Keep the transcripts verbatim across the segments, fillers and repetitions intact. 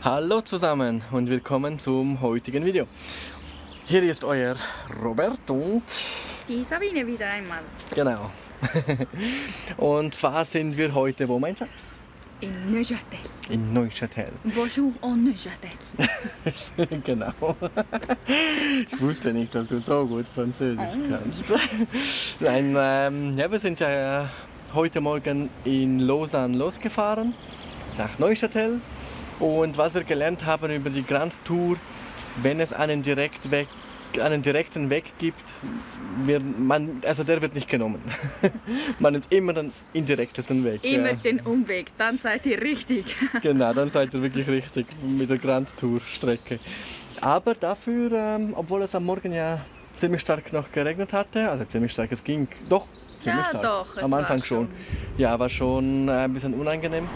Hallo zusammen und willkommen zum heutigen Video. Hier ist euer Robert und die Sabine wieder einmal. Genau. Und zwar sind wir heute wo, mein Schatz? In Neuchâtel. In Neuchâtel. Bonjour en Neuchâtel. Genau. Ich wusste nicht, dass du so gut Französisch kannst. Nein, ähm, ja, wir sind ja heute Morgen in Lausanne losgefahren, nach Neuchâtel. Und was wir gelernt haben über die Grand Tour, wenn es einen, direkt Weg, einen direkten Weg gibt, wir, man, also der wird nicht genommen. Man nimmt immer den indirektesten Weg. Immer ja. den Umweg, dann seid ihr richtig. Genau, dann seid ihr wirklich richtig mit der Grand Tour Strecke. Aber dafür, ähm, obwohl es am Morgen ja ziemlich stark noch geregnet hatte, also ziemlich stark, es ging doch ziemlich Ja, stark. doch, es am Anfang war schon. schon. Ja, war schon äh, ein bisschen unangenehm.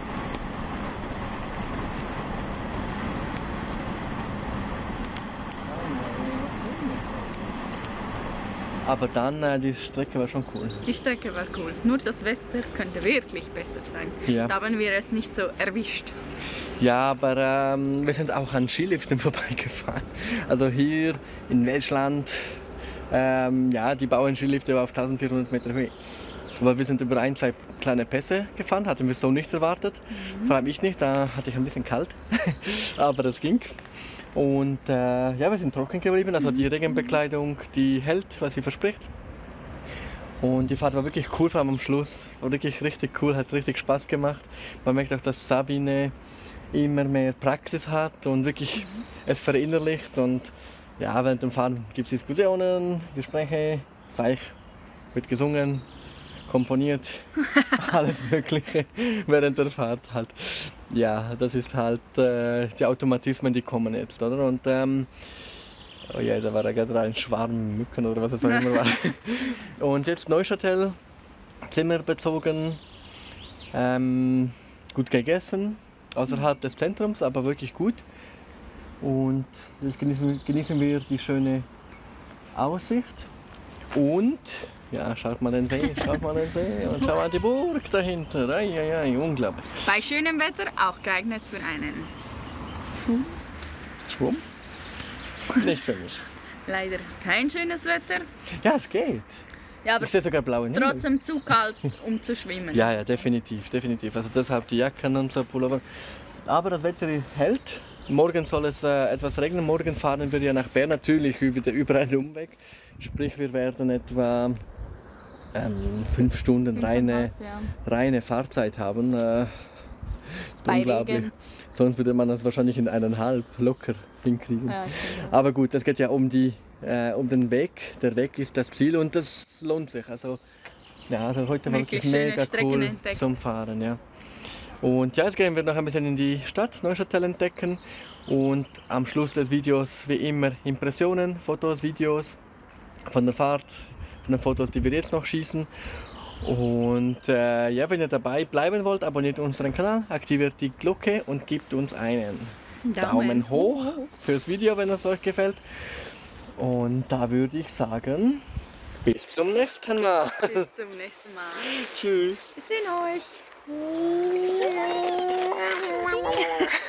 Aber dann, äh, die Strecke war schon cool. Die Strecke war cool. Nur das Wetter könnte wirklich besser sein. Ja. Da haben wir es nicht so erwischt. Ja, aber ähm, wir sind auch an Skiliften vorbeigefahren. Also hier in Welschland, ähm, ja, die bauen Skilifte auf eintausendvierhundert Meter Höhe. Aber wir sind über ein, zwei kleine Pässe gefahren, hatten wir so nicht erwartet. Mhm. Vor allem ich nicht, da hatte ich ein bisschen kalt, aber das ging. Und äh, ja, wir sind trocken geblieben, also die Regenbekleidung, die hält, was sie verspricht. Und die Fahrt war wirklich cool, vor allem am Schluss, war wirklich richtig cool, hat richtig Spaß gemacht. Man merkt auch, dass Sabine immer mehr Praxis hat und wirklich mhm. es verinnerlicht. Und ja, während dem Fahren gibt es Diskussionen, Gespräche, Seich, wird gesungen, komponiert, alles Mögliche während der Fahrt halt. Ja, das ist halt äh, die Automatismen, die kommen jetzt, oder? Und ähm, oh ja, da war ja gerade ein Schwarm Mücken oder was es auch immer war. Und jetzt Neuchâtel, Zimmer bezogen, ähm, gut gegessen, außerhalb des Zentrums, aber wirklich gut. Und jetzt genießen, genießen wir die schöne Aussicht. Und ja, schaut mal den See, schaut mal den See und schaut mal die Burg dahinter. Ei, ei, ei, unglaublich. Bei schönem Wetter auch geeignet für einen Schwumm. Schwumm? Nicht für mich. Leider kein schönes Wetter. Ja, es geht. Ja, aber ich sehe sogar blaue Himmel. Trotzdem zu kalt, um zu schwimmen. Ja, ja, definitiv, definitiv. Also deshalb die Jacken und so Pullover. Aber das Wetter hält. Morgen soll es äh, etwas regnen. Morgen fahren wir ja nach Bern, natürlich wieder über einen Umweg. Sprich, wir werden etwa ähm, fünf Stunden reine, ja. reine Fahrzeit haben. Äh, ist Bei unglaublich. Regen. Sonst würde man das wahrscheinlich in eineinhalb locker hinkriegen. Ja, genau. Aber gut, es geht ja um, die, äh, um den Weg. Der Weg ist das Ziel und das lohnt sich. Also, ja, also heute war wirklich, Wirklich mega Strecken cool entdeckt. zum Fahren. Ja. Und ja, jetzt gehen wir noch ein bisschen in die Stadt Neuchâtel entdecken und am Schluss des Videos wie immer Impressionen, Fotos, Videos von der Fahrt, von den Fotos, die wir jetzt noch schießen. Und äh, ja, wenn ihr dabei bleiben wollt, abonniert unseren Kanal, aktiviert die Glocke und gebt uns einen Daumen, Daumen hoch fürs Video, wenn es euch gefällt. Und da würde ich sagen, bis zum nächsten Mal. Bis zum nächsten Mal. Tschüss. Wir sehen euch.